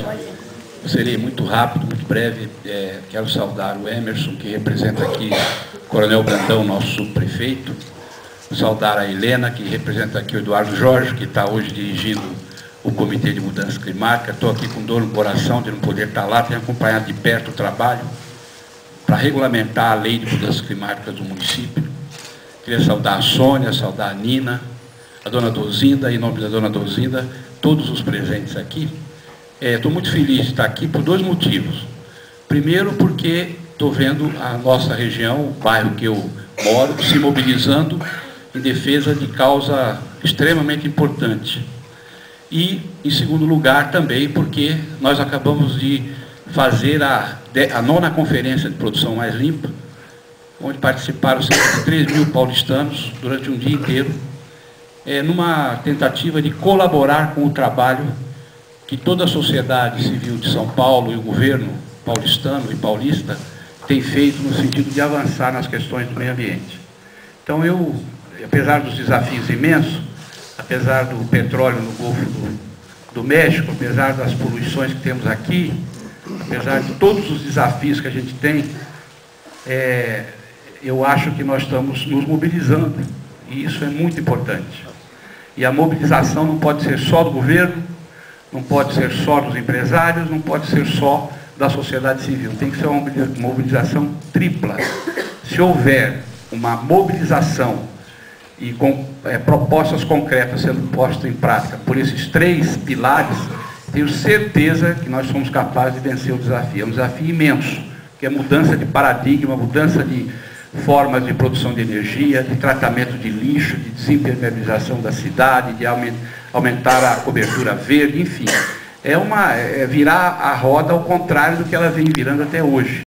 Serei muito rápido, muito breve. Quero saudar o Emerson, que representa aqui o Coronel Brandão, nosso subprefeito. Saudar a Helena, que representa aqui o Eduardo Jorge, que está hoje dirigindo o Comitê de Mudança Climática. Estou aqui com dor no coração de não poder estar lá, tenho acompanhado de perto o trabalho para regulamentar a lei de mudanças climáticas do município. Queria saudar a Sônia, saudar a Nina, a dona Dozinda, em nome da dona Dozinda, todos os presentes aqui. Estou muito feliz de estar aqui por dois motivos. Primeiro, porque estou vendo a nossa região, o bairro que eu moro, se mobilizando em defesa de causa extremamente importante. E, em segundo lugar, também porque nós acabamos de fazer a 9ª Conferência de Produção Mais Limpa, onde participaram cerca de 3 mil paulistanos durante um dia inteiro, numa tentativa de colaborar com o trabalho que toda a sociedade civil de São Paulo e o governo paulistano e paulista tem feito no sentido de avançar nas questões do meio ambiente. Então apesar dos desafios imensos, apesar do petróleo no Golfo do México, apesar das poluições que temos aqui, apesar de todos os desafios que a gente tem, eu acho que nós estamos nos mobilizando, e isso é muito importante. E a mobilização não pode ser só do governo, não pode ser só dos empresários, não pode ser só da sociedade civil. Tem que ser uma mobilização tripla. Se houver uma mobilização e com propostas concretas sendo postas em prática por esses 3 pilares, tenho certeza que nós somos capazes de vencer o desafio. É um desafio imenso, que é mudança de paradigma, mudança de formas de produção de energia, de tratamento de lixo, de desimpermeabilização da cidade, de aumentar a cobertura verde, enfim. É virar a roda ao contrário do que ela vem virando até hoje.